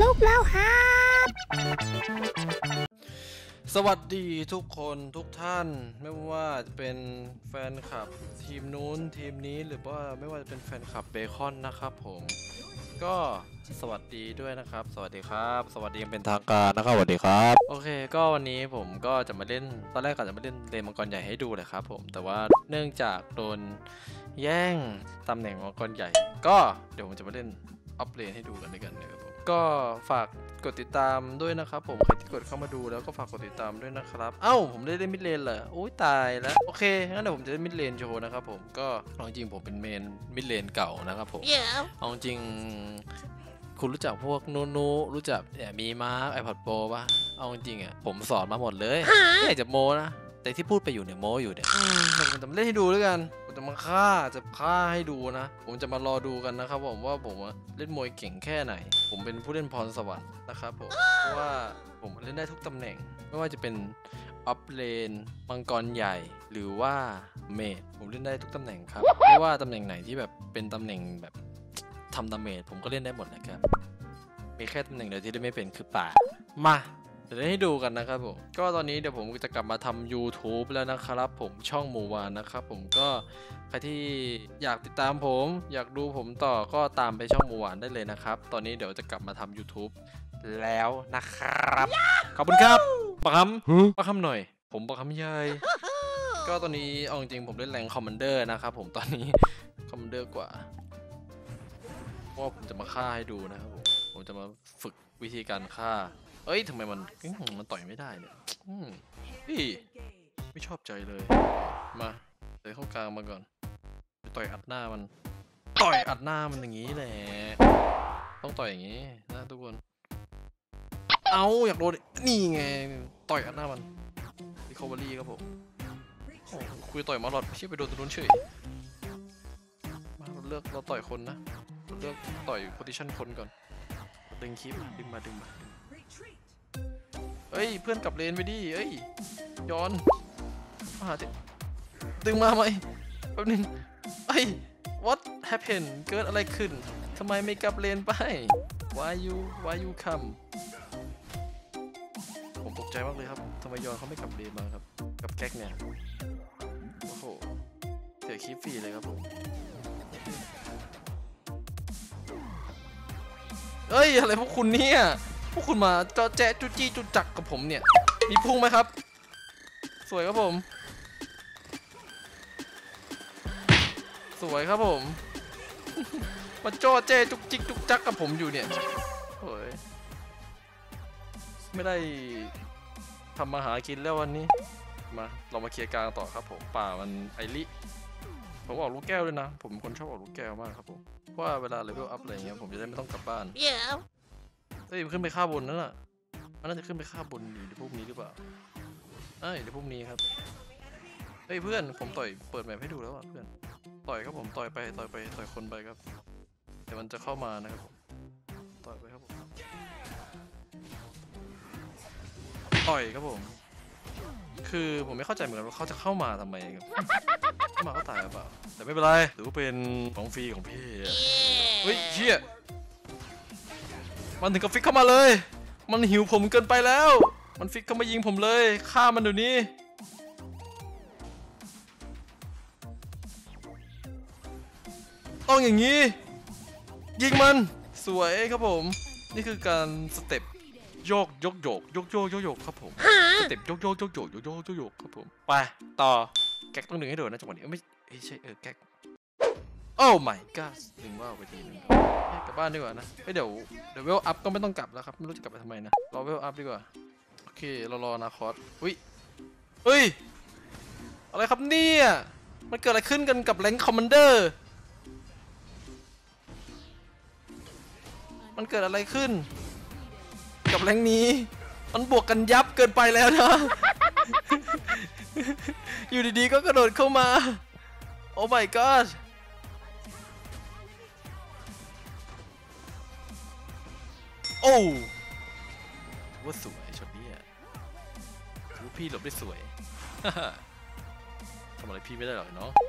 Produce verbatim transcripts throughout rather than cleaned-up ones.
YouTube แล้วครับสวัสดีทุกคนทุกท่านไม่ว่าจะเป็นแฟนคลับทีมนู้นทีมนี้หรือว่าไม่ว่าจะเป็นแฟนคลับเบคอนนะครับผมก็สวัสดีด้วยนะครับสวัสดีครับสวัสดีเป็นทางการนะครับสวัสดีครับโอเคก็วันนี้ผมก็จะมาเล่นตอนแรกก็จะมาเล่นเลนมังกรใหญ่ให้ดูเลยครับผมแต่ว่าเนื่องจากโดนแย่งตำแหน่งมังกรใหญ่ก็เดี๋ยวผมจะมาเล่นอัพเลนให้ดูกันด้วยกันนะครับผมก็ฝากกดติดตามด้วยนะครับผมใครที่กดเข้ามาดูแล้วก็ฝากกดติดตามด้วยนะครับเอ้าผมได้เล่นมิดเลนเหรอโอ้ยตายแล้วโอเคงั้นเดี๋ยวผมจะเล่นมิดเลนโชว์นะครับผมก็เอาจริงผมเป็นเมนมิดเลนเก่านะครับผม yeah. เอาจริงคุณรู้จักพวกนูนูรู้จักเนี่ยมีมาร์คไอพอดโปรป่ะเอาจริงอ่ะผมสอนมาหมดเลยไม่อยากจะโมนะแต่ที่พูดไปอยู่เนี่ยโมอยู่เนี่ยผมจะมาเล่นให้ดูด้วยกันผมจะมาฆ่าจะฆ่าให้ดูนะผมจะมารอดูกันนะครับผมว่าผมเล่นมวยเก่งแค่ไหนผมเป็นผู้เล่นพรสวรรค์นะครับผมเพราะว่าผมเล่นได้ทุกตำแหน่งไม่ว่าจะเป็นออฟเลนมังกรใหญ่หรือว่าเมจผมเล่นได้ทุกตำแหน่งครับไม่ว่าตำแหน่งไหนที่แบบเป็นตำแหน่งแบบทำดาเมจผมก็เล่นได้หมดนะครับมีแค่ตำแหน่งเดียวที่เล่นไม่เป็นคือป่ามาเดี๋ยวให้ดูกันนะครับผมก็ตอนนี้เดี๋ยวผมจะกลับมาทำ YouTube แล้วนะครับผมช่องหมู่วานนะครับผมก็ใครที่อยากติดตามผมอยากดูผมต่อก็ตามไปช่องหมู่วานได้เลยนะครับตอนนี้เดี๋ยวจะกลับมาทำ YouTube แล้วนะครับขอบคุณครับปะคำปะคำหน่อยผมปะคำใหญ่ก็ตอนนี้เอาจริงผมเล่นแรงคอมมานเดอร์นะครับผมตอนนี้คอมมานเดอร์กว่าเพราะผมจะมาฆ่าให้ดูนะครับผมผมจะมาฝึกวิธีการฆ่าเอ้ยทำไมมันมันต่อยไม่ได้เนี่ยพี่ไม่ชอบใจเลยมาเดินเข้ากลางมาก่อนไปต่อยอัดหน้ามันต่อยอัดหน้ามันอย่างนี้แหละต้องต่อยอย่างนี้นะทุกคนเอาอยากโดนนี่ไงต่อยอัดหน้ามันรีคอเวอรี่ครับผมโอ้คุยต่อยมาหลอดชิบไปโดนตัวนู้นเฉยมาเราเลือกเราต่อยคนนะเราเลือกต่อยโพซิชั่นคนก่อนดึงคลิปดึงมาดึงมาเอ้ยเพื่อนกลับเลนไปดิเอ้ยย้อนมาหาดึงมาไหมแป๊บนึงเอ้ย what happened เกิดอะไรขึ้นทำไมไม่กลับเลนไป why you why you come ผมตกใจมากเลยครับทำไมย้อนเขาไม่กลับเลนมาครับกับแก๊กเนี่ยโอ้โหเสียคลิปฟรีเลยครับผมเอ้ยอะไรพวกคุณเนี่ยพวกคุณมาเจาะแจ๊จุจี้จุจักกับผมเนี่ยมีพุ่งไหมครับสวยครับผมสวยครับผมมาเจาะแจ๊จุกจิกจุกจักกับผมอยู่เนี่ยโอ้ยไม่ได้ทำมาหากินแล้ววันนี้มาเรามาเคลียร์กลางต่อครับผมป่ามันไอริผมออกลูกแก้วด้วยนะผมเป็นคนชอบออกลูกแก้วมากครับผมเพราะว่าเวลาเลเวลอัพอะไรเงี้ยผมจะได้ไม่ต้องกลับบ้านเฮ้ยขึ้นไปฆ่าบนนั่นน่ะมันน่าจะขึ้นไปฆ่าบนอยู่ในพวกนี้หรือเปล่าเอ้ยในพวกนี้ครับเฮ้ยเพื่อนผมต่อยเปิดแมปให้ดูแล้วอ่ะเพื่อนต่อยครับผมต่อยไปต่อยไปต่อยคนไปครับเดี๋ยวมันจะเข้ามานะครับผมต่อยไปครับผมต่อยครับผมคือผมไม่เข้าใจเหมือนกันว่าเขาจะเข้ามาทำไมครับเข้ามาเขาตายหรือเปล่าแต่ไม่เป็นไรถือว่าเป็นของฟรีของพี่เฮ้ยเชี่ยมันถึงกับฟิกเข้ามาเลยมันหิวผมเกินไปแล้วมันฟิกเข้ามายิงผมเลยฆ่ามันเดี๋ยวนี้ต้องอย่างนี้ยิงมันสวยครับผมนี่คือการสเต็ปโยกยกโยกยกโยกยกโยกครับผมสเต็ปยกโยกยกโยกยกโยกยกโยกครับผมไปต่อแก๊กต้องดึงให้โดนนะจังหวะนี้ไม่ใช่เออแก๊กโอ้ my god ดึงว่าวไปทีนึงกลับบ้านดีกว่านะเดี๋ยวเดี๋ยวเวลอัพก็ไม่ต้องกลับแล้วครับไม่รู้จะกลับไปทำไมนะรอเวลอัพดีกว่าโอเคเรารอนาคอสอุ้ยเฮ้ยอะไรครับเนี่ยมันเกิดอะไรขึ้นกันกับแรงคอมมานเดอร์มันเกิดอะไรขึ้นกับแรงนี้มันบวกกันยับเกินไปแล้วนะ อยู่ดีๆก็กระโดดเข้ามาโอ้ my godโอ้ว่าสวยช็อตนี้อ่ะถือพี่หลบได้สวย ทำอะไรพี่ไม่ได้หรอกเนาะ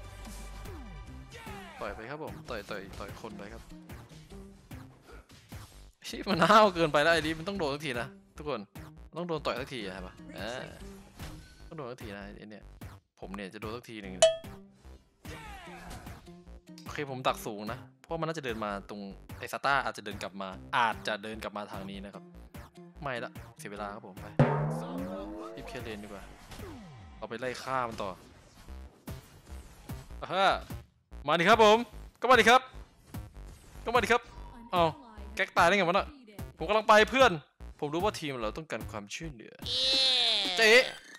ต่อยไปครับผมต่อยต่อยต่อยคนไปครับชิมันห้าวเกินไปแล้วไอ้นี่มันต้องโดนสักทีนะทุกคนต้องโดนต่อยสักทีใช่ปะเออต้องโดนสักทีนะไอ้เนี่ยผมเนี่ยจะโดนสักทีหนึ่งโอเคผมดักสูงนะเพราะมันน่าจะเดินมาตรงไอ้ซาต้าอาจจะเดินกลับมาอาจจะเดินกลับมาทางนี้นะครับไม่ละเสียเวลาครับผมไปรีบเคลียร์เลนดีกว่าเอาไปไล่ฆ่ามันต่ออ่ะฮะมาดิครับผมก็มาดิครับก็มาดิครับเอาแก๊กตายได้ไงวะน่ะผมกำลังไปเพื่อนผมรู้ว่าทีมเราต้องการความช่วยเหลือเจ๊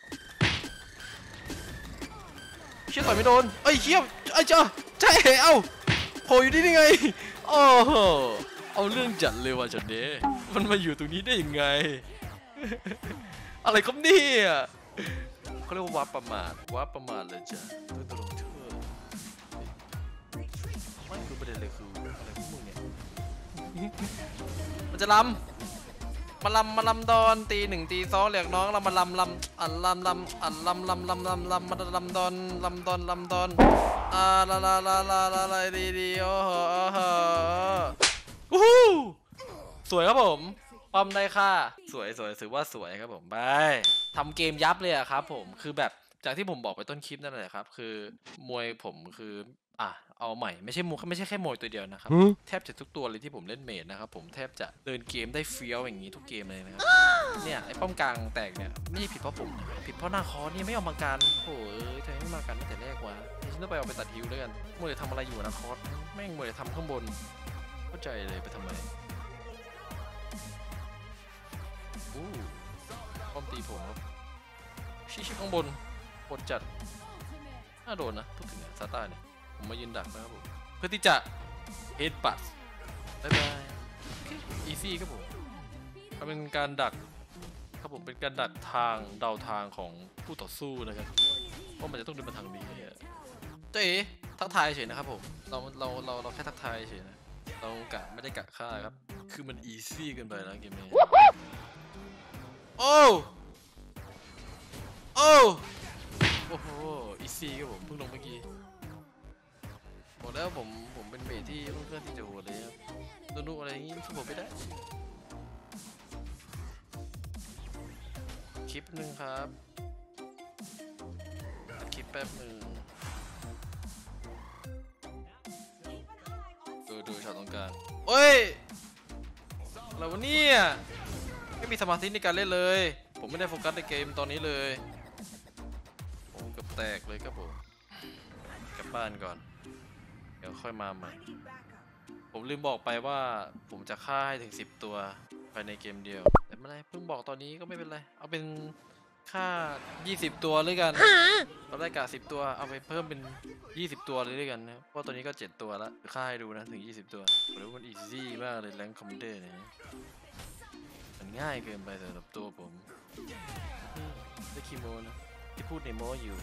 เชี่ยต่อยไม่โดนไอ้เชี่ยไอ้เจ้าเจ๊เอ้าโผล่อยู่นี่ได้ไงโอ้โหเอาเรื่องจัดเลยว่ะจัดเด้มันมาอยู่ตรงนี้ได้ยังไงอะไรครับเนี่ยเขาเรียกว่าวัดประมาทวัดประมาทเลยจ้ะตัวตลกเธอไม่คือประเด็นเลยคืออะไรพวกมึงเนี่ยมันจะลำมาลำมาลำดอนตีหนึ่งตีสองเรียกน้องเรามาลำลำอันลำลำอันลำลำลำลำลำมาลำดอนลำดอนลำดอนอ่าลาลาลาลาลาลาดีดีโอ้โหโอ้โหสวยครับผมป้อมได้ค่ะสวยสวยถือว่าสวยครับผมไปทำเกมยับเลยอะครับผมคือแบบจากที่ผมบอกไปต้นคลิปนั่นแหละครับคือมวยผมคืออ่ะเอาใหม่ไม่ใช่มวยไม่ใช่แค่มวยตัวเดียวนะครับแทบจะทุกตัวเลยที่ผมเล่นเมจนะครับผมแทบจะเดินเกมได้เฟี้ยวอย่างนี้ทุกเกมเลยนะครับเนี่ยไอ้ป้อมกลางแตกเนี่ยไม่ใช่ผิดเพราะผมผิดเพราะหน้าคอนี่ไม่เอามากันโอ้ยทำไมไม่มากันตั้งแต่แรกวะฉันต้องไปเอาไปตัดฮิวด้วยกันมวยทำอะไรอยู่นะคอสแม่งมวยทำข้างบนเข้าใจเลยไปทำไมอู้ป้อมตีผมครับชี้ชี้ข้างบนปวดจัดน่าโดนนะพูดถึงซาต้าเนี่ยผมมายืนดักนะครับผมเพื่อที่จะเฮดบัตบายบายอีซี่ครับผมก็เป็นการดักครับผมเป็นการดักทางเดาทางของผู้ต่อสู้นะครับว่ามันจะต้องเดินมาทางนี้เจ๊ทักทายเฉยนะครับผมเราเราเราเราแค่ทักทายเฉยนะเรากะไม่ได้กะฆ่าครับคือมันอีซี่เกินไปแล้วเกมนี้โอ้โอ้โอ้โหอีซี่ครับผมเพิ่งลงเมื่อกี้บอกแล้วผมผมเป็นเมทที่เพื่อนที่จะโหดเลยครับดูดูอะไรอย่างงี้สู้ผมไม่ได้คลิปหนึ่งครับคลิปแป๊บหนึ่งดูดูช็อตตรงกลางโอ้ยอะไรวะเนี่ยไม่มีสมาธิในการเล่นเลยผมไม่ได้โฟกัสในเกมตอนนี้เลยผมกับแตกเลยครับผมกลับบ้านก่อนเดี๋ยวค่อยมาใหม่ผมลืมบอกไปว่าผมจะฆ่าให้ถึงสิบตัวภายในเกมเดียวแต่ไม่เป็นไรเพิ่งบอกตอนนี้ก็ไม่เป็นไรเอาเป็นฆ่ายี่สิบตัวเลยกันเราได้กะสิบตัวเอาไปเพิ่มเป็นยี่สิบตัวเลยด้วยกันนะเพราะตัวนี้ก็เจ็ดตัวแล้วฆ่าให้ดูนะถึงยี่สิบตัวหรือมันอีซี่มากเลยแรงคอมเดอร์เนี่ยมันง่ายเกินไปสำหรับตัวผมได้คีโมนะที่พูดในโมอยู่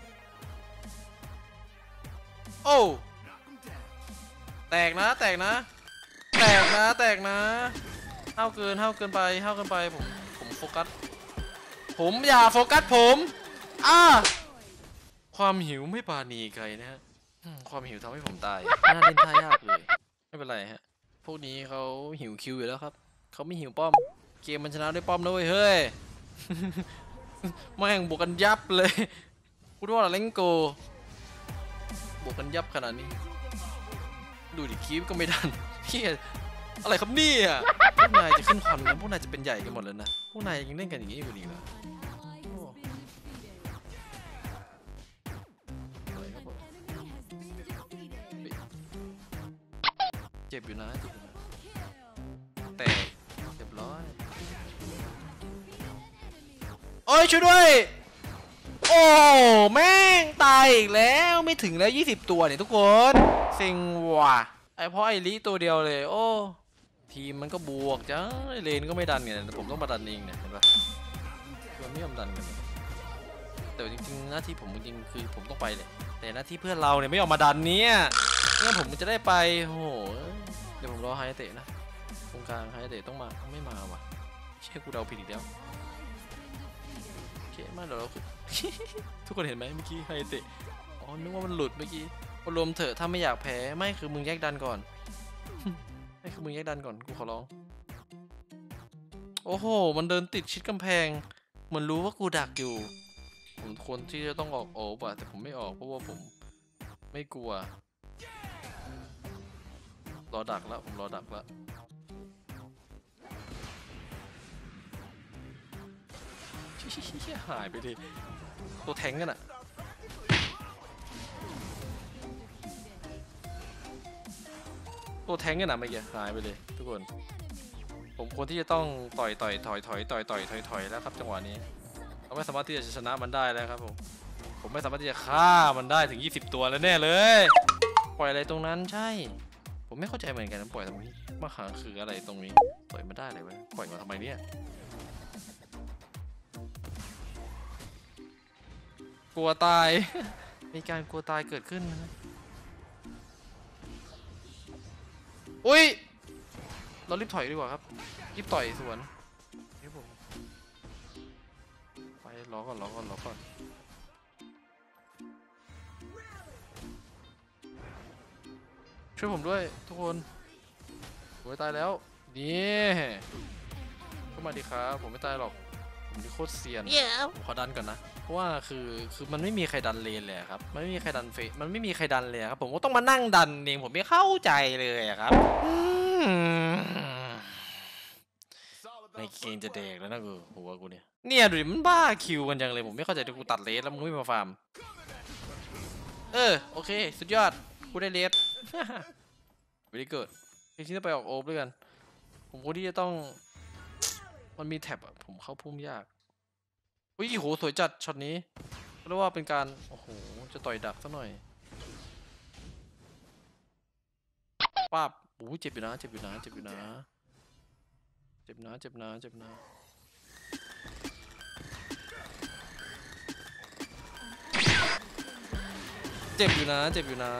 โอ้แตกนะแตกนะแตกนะแตกนะห้าวเกินห้าวเกินไปห้าวเกินไปผมผมโฟกัสผมอย่าโฟกัสผมอ่าความหิวไม่ปราณีใครนะฮะความหิวทำให้ผมตายน่าเล่นท่ายากเลยไม่เป็นไรฮะพวกนี้เขาหิวคิวอยู่แล้วครับเขาไม่หิวป้อมเกมมันชนะด้วยป้อมด้วยเฮ้ยแม่งบวกกันยับเลยพูดว่าเล่นโกบวกกันยับขนาดนี้ดูดิคีฟก็ไม่ทันพี่อะไรครับเนี่ยพวกนายจะขึ้นคอนแล้วพวกนายจะเป็นใหญ่กันหมดเลยนะพวกนายยังเล่นกันอย่างนี้อยู่ดีเหรอเจ็บอยู่นะเจ็บอยู่นะแต่เรียบร้อยโอ้ยช่วยด้วยโอ้แม่งตายอีกแล้วไม่ถึงแล้วยี่สิบตัวเนี่ยทุกคนเซ็งว่ะไอเพราะไอลิตัวเดียวเลยโอ้ทีมมันก็บวกจ้าเลนก็ไม่ดันไงผมต้องมาดันเองเนี่ยเห็นปะมันไม่ยอมดันกันแต่จริงๆหน้าที่ผมจริงๆคือผมต้องไปเลยแต่หน้าที่เพื่อนเราเนี่ยไม่ยอมมาดันเนี่ยงั้นผมจะได้ไปโอ้โหเดี๋ยวผมรอไฮเตะนะตรงกลางไฮเตะต้องมาไม่มาว่ะเชื่อกูเดาผิดอีกแล้วโอเคมาเดี๋ยวเราทุกคนเห็นไหมเมื่อกี้ไฮเตะอ๋อนึกว่ามันหลุดเมื่อกี้รวมเถอะถ้าไม่อยากแพ้ไม่คือมึงแยกดันก่อนไม่คือมึงแยกดันก่อนกูขอร้องโอ้โหมันเดินติดชิดกำแพงเหมือนรู้ว่ากูดักอยู่ผมควรที่จะต้องออกโอบอะแต่ผมไม่ออกเพราะว่าผมไม่กลัวรอดักแล้วผมรอดักแล้วหายไปดิตัวแทงกันอะตัวแทงกันอะไม่เกี่ยหายไปเลยทุกคนผมควรที่จะต้องต่อยต่อยถอยถอยต่อยต่อยถอยถอยแล้วครับจังหวะนี้เราไม่สามารถที่จะชนะมันได้แล้วครับผมผมไม่สามารถที่จะฆ่ามันได้ถึงยี่สิบตัวแล้วแน่เลยปล่อยอะไรตรงนั้นใช่ผมไม่เข้าใจเหมือนกันปล่อยตรงนี้มาหาคืออะไรตรงนี้ปล่อยมันได้เลยวะปล่อยมาทำไมเนี่ยกลัวตาย มีการกลัวตายเกิดขึ้นนะอุ้ยเรารีบถอยดีกว่าครับรีบต่อยสวนนี่ผมไปรอก่อนรอก่อนรอก่อนช่วยผมด้วยทุกคนผมไม่ตายแล้วนี่เข้ามาดีครับผมไม่ตายหรอกผมนี่โคตรเซียน yeah. ผมขอดันก่อนนะเพราะว่าคือคือมันไม่มีใครดันเลนเลยครับมันไม่มีใครดันเฟมันไม่มีใครดันเลยครับผมก็ต้องมานั่งดันเองผมไม่เข้าใจเลยครับในเกมจะเด็กแล้วนะกูหัวกูเนี่ยเนี่ยดูดิมันบ้าคิวกันจังเลยผมไม่เข้าใจที่กูตัดเลสแล้วมึงไม่มาฟาร์มเออโอเคสุดยอดกูได้เลสไม่ได้เกิดทีนี้ต้องไปออกโอบด้วยกันผมกูที่จะต้องมันมีแท็บอะผมเข้าพุ่มยากอุ้ยโหสวยจัดช็อตนี้เรียกว่าเป็นการโอ้โหจะต่อยดักซะหน่อยป้าบโอ้เจ็บอยู่นะเจ็บอยู่นะเจ็บอยู่นะเจ็บนะเจ็บนะเจ็บนะเจ็บอยู่นะเจ็บอยู่นะ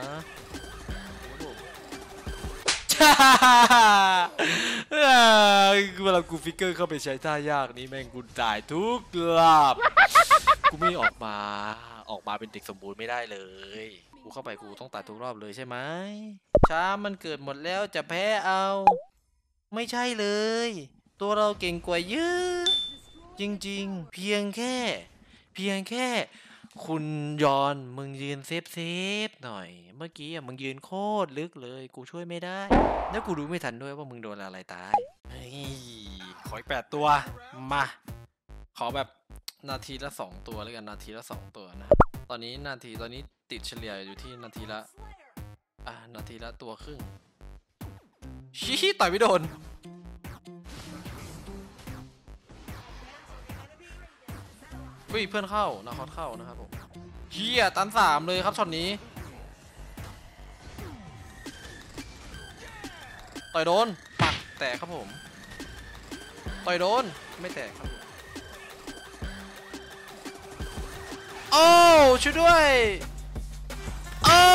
เวลากูฟิกเกอร์เข้าไปใช้ท่ายากนี้แม่งกูตายทุกรอบกูไม่ออกมาออกมาเป็นเด็กสมบูรณ์ไม่ได้เลยกูเข้าไปกูต้องตายทุกรอบเลยใช่ไหมช้ามันเกิดหมดแล้วจะแพ้เอาไม่ใช่เลยตัวเราเก่งกว่าเยอะจริงๆเพียงแค่เพียงแค่คุณยอนมึงยืนเซฟเซฟหน่อยเมื่อกี้อ่ะมึงยืนโคตรลึกเลยกูช่วยไม่ได้แล้วกูรู้ไม่ทันด้วยว่ามึงโดนอะไรตายเฮ้ยขออีกแปดตัวมาขอแบบนาทีละสองตัวแล้วกันนาทีละสองตัวนะตอนนี้นาทีตอนนี้ติดเฉลี่ยอยู่ที่นาทีละอ่ะนาทีละตัวครึ่งชี้ต่อยไม่โดนเฮ้ยเพื่อนเข้านาคอสเข้านะครับผมเฮียตันสามเลยครับช็อตนี้ต่อยโดนปักแตกครับผมต่อยโดนไม่แตกครับผมโอ้ช่วยด้วยโอ้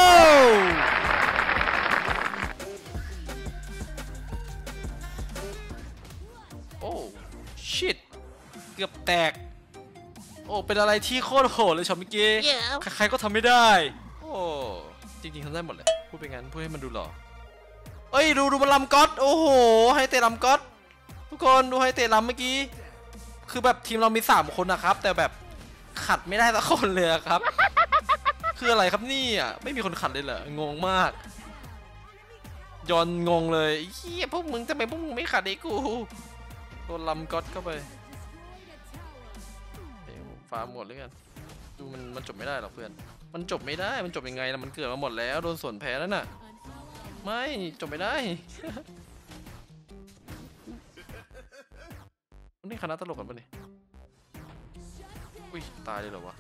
โอ้ชิตเกือบแตกโอ้เป็นอะไรที่โคตรโหดเลยช็อตเมื่อกี้ yeah. ใครๆก็ทำไม่ได้โอ้จริงๆทำได้หมดเลยพูดไปงั้นพูดให้มันดูหล่อเอ้ยดูดูมันลำก๊อตโอ้โหให้เตะลำก๊อตทุกคนดูให้เตะลำเมื่อกี้คือแบบทีมเรามีสามคนนะครับแต่แบบขัดไม่ได้สักคนเลยครับคืออะไรครับนี่อ่ะไม่มีคนขัดเลยเหรองงมากยอนงงเลยเฮียพวกมึงทำไมพวกมึงไม่ขัดไอ้กูโดนลำก๊อตเข้าไปฟาร์มหมดเลยกันดูมันมันจบไม่ได้หรอกเพื่อนมันจบไม่ได้มันจบยังไงล่ะมันเกิดมาหมดแล้วโดนส่วนแพ้แล้วน่ะไม่จบไม่ได้นี่คณะตลกกันปะเนี่ยอุ้ยตายเลยเหรอวะ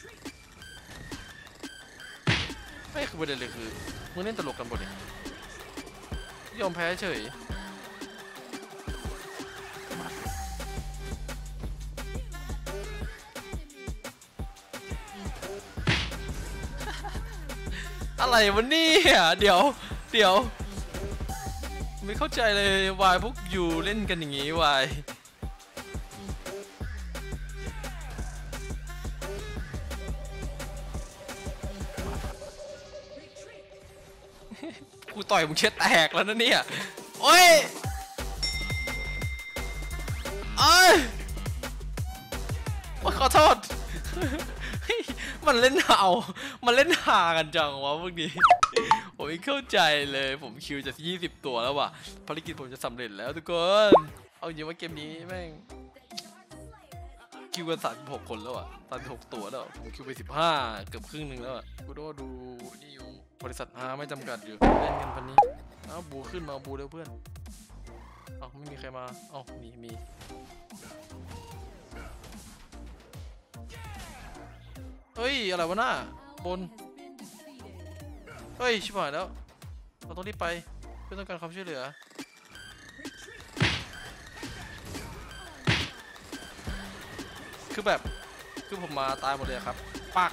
ไม่คือประเด็นเลยคือมึงเล่นตลกกันปะเนี่ยยอมแพ้เฉยอะไรวะเนี่ยเดี๋ยวเดี๋ยวไม่เข้าใจเลยวายพวกอยู่เล่นกันอย่างงี้วายกูต่อยมึงเช็ดแตกแล้วนะเนี่ยโอ้ยเอ้ยขอโทษมันเล่นเอามันเล่นหากันจังวะพวกนี้ผมไม่เข้าใจเลยผมคิวจะยี่สิบตัวแล้วว่ะภารกิจผมจะสำเร็จแล้วทุกคนเอาจริงว่าเกมนี้แม่งคิวกันสามสิบหกคนแล้วอ่ะสามสิบหกตัวแล้วผมคิวไปสิบห้าเกือบครึ่งหนึ่งแล้วอ่ะกูดูดูนี่อยู่บริษัทฮาไม่จำกัดอยู่เล่นกันพันนี้เอ้าบูขึ้นมาบูเร็วเพื่อนเอ้าไม่มีใครมาเอ้ามีมีเฮ้ยอะไรวะหน้าบนเฮ้ยชิบหายแล้วเราต้องรีบไปเพื่อต้องการความช่วยเหลือคือแบบคือผมมาตายหมดเลยครับปัก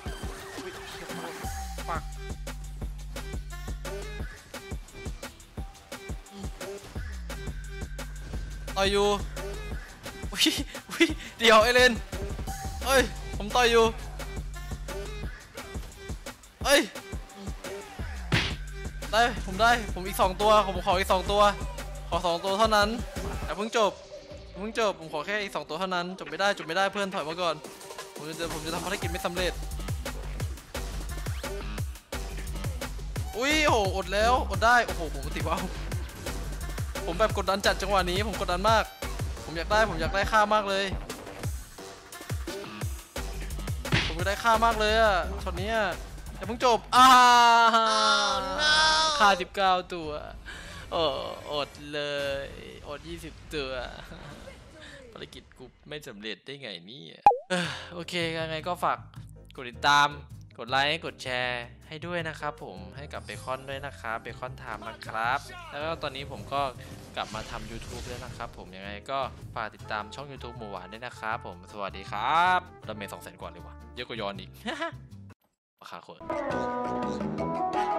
ปักต่อยอยู่วิวิเดี๋ยวเอเลนเอ้ยผมต่อยอยู่เอ้ยได้ผมได้ผมอีกสองตัวผมขออีกสองตัวขอสองตัวเท่านั้นแต่เพิ่งจบเพิ่งจบผมขอแค่อีกสองตัวเท่านั้นจบไม่ได้จบไม่ได้เพื่อนถอยมาก่อนผมจะผมจะทำภารกิจไม่สำเร็จอุ้ยโอ้อดแล้วอดได้โอ้โหผมติดว่าวผมแบบกดดันจัดจังหวะนี้ผมกดดันมากผมอยากได้ผมอยากได้ค่ามากเลยผมอยากได้ค่ามากเลยอะช็อตนี้แต่เพิ่งจบอ่าค่าสิบเก้าตัวโอ้อดเลยอดยี่สิบตัวภารกิจกูไม่สำเร็จได้ไงนี่โอเคยังไงก็ฝากกดติดตามกดไลค์กดแชร์ให้ด้วยนะครับผมให้กับเบคอนด้วยนะครับเบคอนไทม์นะครับแล้วก็ตอนนี้ผมก็กลับมาทำ ยูทูบ แล้วนะครับผมยังไงก็ฝากติดตามช่อง ยูทูบ หมู่หวานด้วยนะครับผมสวัสดีครับดาเมจสองแสนกว่าเลยวะเยอะกว่าย้อนอีกราคาโคตร